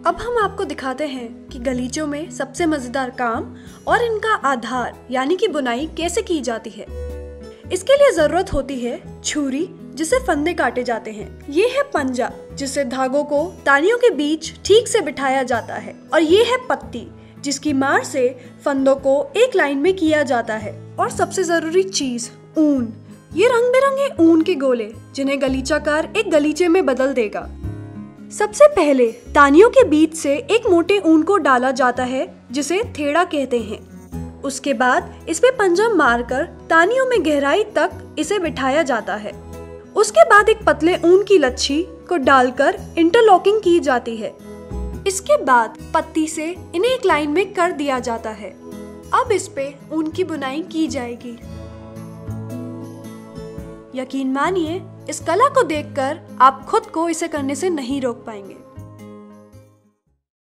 अब हम आपको दिखाते हैं कि गलीचों में सबसे मजेदार काम और इनका आधार यानी कि बुनाई कैसे की जाती है। इसके लिए जरूरत होती है छुरी जिसे फंदे काटे जाते हैं, ये है पंजा जिससे धागों को तानियों के बीच ठीक से बिठाया जाता है, और ये है पत्ती जिसकी मार से फंदों को एक लाइन में किया जाता है, और सबसे जरूरी चीज ऊन। ये रंग बिरंगे ऊन के गोले जिन्हें गलीचाकार एक गलीचे में बदल देगा। सबसे पहले तानियों के बीच से एक मोटे ऊन को डाला जाता है जिसे थेड़ा कहते हैं। उसके बाद इस पे पंजा मारकर तानियों में गहराई तक इसे बिठाया जाता है। उसके बाद एक पतले ऊन की लच्छी को डालकर इंटरलॉकिंग की जाती है। इसके बाद पत्ती से इन्हें एक लाइन में कर दिया जाता है। अब इस पे ऊन की बुनाई की जाएगी। यकीन मानिए, इस कला को देखकर आप खुद को इसे करने से नहीं रोक पाएंगे।